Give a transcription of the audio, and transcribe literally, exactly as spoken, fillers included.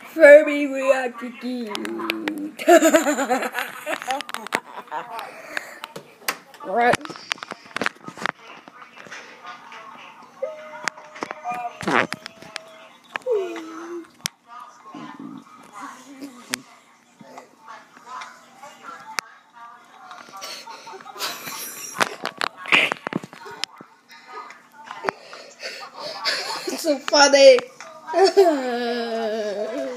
Furby, we are cute. Right. It's so funny.